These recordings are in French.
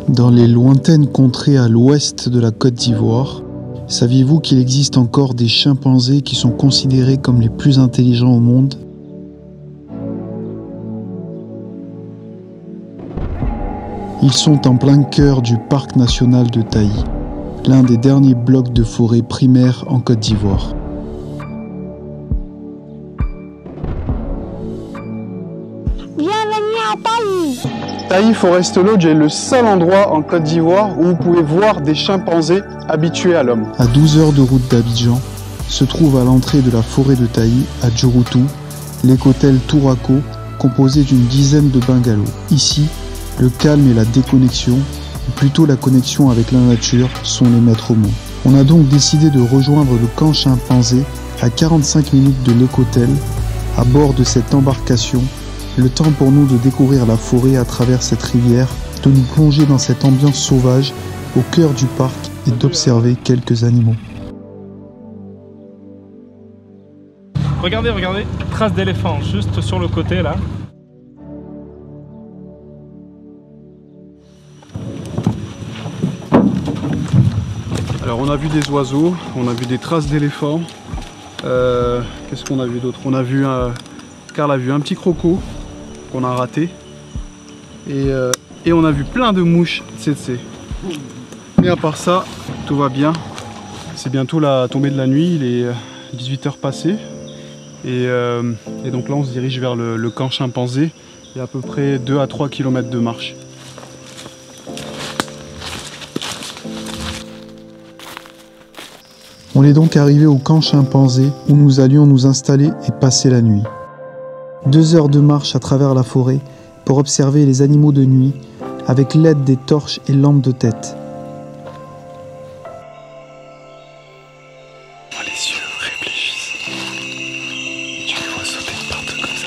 Dans les lointaines contrées à l'ouest de la Côte d'Ivoire, saviez-vous qu'il existe encore des chimpanzés qui sont considérés comme les plus intelligents au monde? Ils sont en plein cœur du parc national de Taï, l'un des derniers blocs de forêt primaire en Côte d'Ivoire. Bienvenue à Taï. Taï Forest Lodge est le seul endroit en Côte d'Ivoire où vous pouvez voir des chimpanzés habitués à l'homme. À 12 heures de route d'Abidjan, se trouve à l'entrée de la forêt de Taï, à Djoroutou, l'écotel Tourako, composé d'une dizaine de bungalows. Ici, le calme et la déconnexion, ou plutôt la connexion avec la nature, sont les maîtres mots. On a donc décidé de rejoindre le camp chimpanzé à 45 minutes de l'écotel, à bord de cette embarcation. Le temps pour nous de découvrir la forêt à travers cette rivière, de nous plonger dans cette ambiance sauvage au cœur du parc et d'observer quelques animaux. Regardez, regardez, trace d'éléphant juste sur le côté là. Alors on a vu des oiseaux, on a vu des traces d'éléphants. Qu'est-ce qu'on a vu d'autre? On a vu Karl a vu un petit croco qu'on a raté. Et on a vu plein de mouches tsetse. Et à part ça, tout va bien. C'est bientôt la tombée de la nuit, il est 18h passées. Et donc là on se dirige vers le camp chimpanzé. Il y a à peu près 2 à 3 km de marche. On est donc arrivé au camp chimpanzé où nous allions nous installer et passer la nuit. 2 heures de marche à travers la forêt pour observer les animaux de nuit avec l'aide des torches et lampes de tête. Les yeux réfléchissent. Tu les vois sauter de partout comme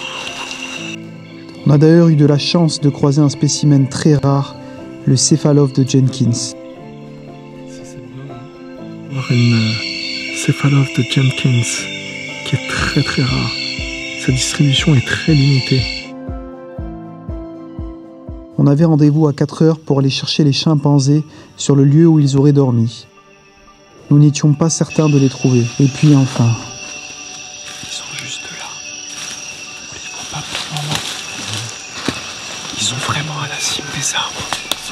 ça. On a d'ailleurs eu de la chance de croiser un spécimen très rare, le céphalophe de Jenkins. Une céphalophe de Jenkins qui est très très rare. Sa distribution est très limitée. On avait rendez-vous à 4 heures pour aller chercher les chimpanzés sur le lieu où ils auraient dormi. Nous n'étions pas certains de les trouver. Et puis enfin... Ils sont juste là. On les voit pas pour le moment. Ils sont vraiment à la cime des arbres.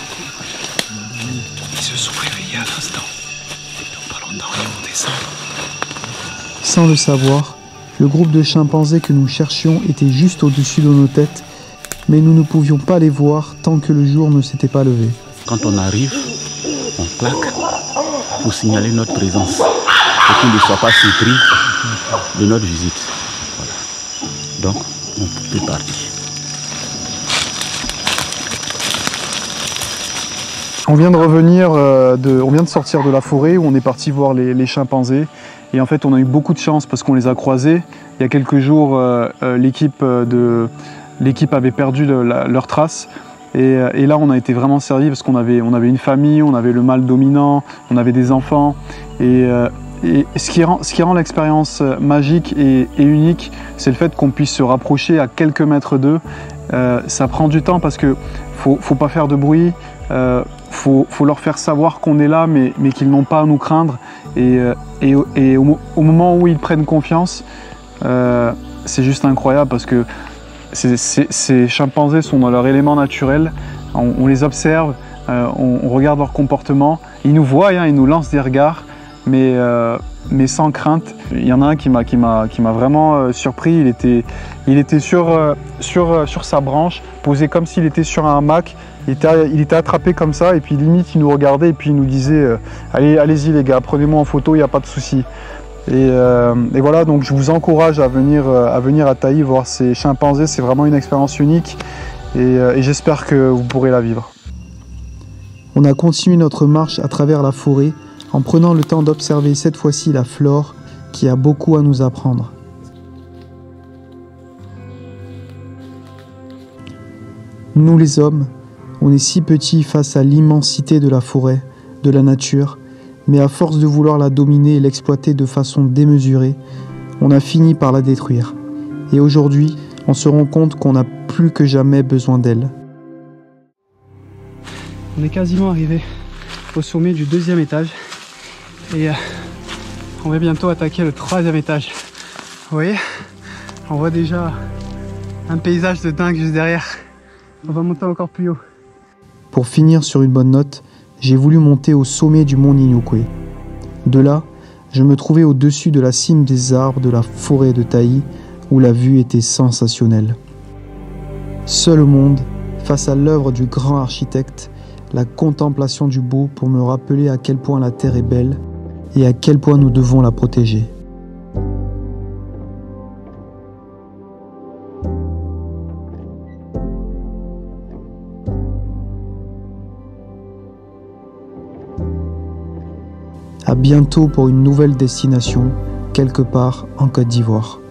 Ils se sont réveillés à l'instant. Sans le savoir, le groupe de chimpanzés que nous cherchions était juste au-dessus de nos têtes, mais nous ne pouvions pas les voir tant que le jour ne s'était pas levé. Quand on arrive, on claque pour signaler notre présence, pour qu'ils ne soient pas surpris de notre visite. Voilà. Donc, on peut partir. On vient de revenir, on vient de sortir de la forêt où on est parti voir les chimpanzés. Et en fait, on a eu beaucoup de chance parce qu'on les a croisés. Il y a quelques jours, l'équipe avait perdu leurs traces. Et là, on a été vraiment servis parce qu'on avait une famille, on avait le mâle dominant, on avait des enfants. Et ce qui rend l'expérience magique et unique, c'est le fait qu'on puisse se rapprocher à quelques mètres d'eux. Ça prend du temps parce que faut pas faire de bruit. Faut leur faire savoir qu'on est là, mais qu'ils n'ont pas à nous craindre. Et au moment où ils prennent confiance, c'est juste incroyable parce que ces chimpanzés sont dans leur élément naturel. On les observe, on regarde leur comportement. Ils nous voient, ils nous lancent des regards, mais sans crainte. Il y en a un qui m'a vraiment surpris. Il était sur sa branche, posé comme s'il était sur un hamac. Il était attrapé comme ça et puis limite il nous regardait et puis il nous disait allez-y les gars, prenez-moi en photo, il n'y a pas de souci. Et voilà, donc je vous encourage à venir à Taï voir ces chimpanzés, c'est vraiment une expérience unique et j'espère que vous pourrez la vivre. On a continué notre marche à travers la forêt en prenant le temps d'observer cette fois-ci la flore qui a beaucoup à nous apprendre. Nous les hommes, on est si petits face à l'immensité de la forêt, de la nature, mais à force de vouloir la dominer et l'exploiter de façon démesurée, on a fini par la détruire. Et aujourd'hui, on se rend compte qu'on a plus que jamais besoin d'elle. On est quasiment arrivé au sommet du 2e étage et on va bientôt attaquer le 3e étage. Vous voyez, on voit déjà un paysage de dingue juste derrière. On va monter encore plus haut. Pour finir sur une bonne note, j'ai voulu monter au sommet du mont Niñoqué. De là, je me trouvais au-dessus de la cime des arbres de la forêt de Taï, où la vue était sensationnelle. Seul au monde, face à l'œuvre du grand architecte, la contemplation du beau pour me rappeler à quel point la terre est belle et à quel point nous devons la protéger. À bientôt pour une nouvelle destination, quelque part en Côte d'Ivoire.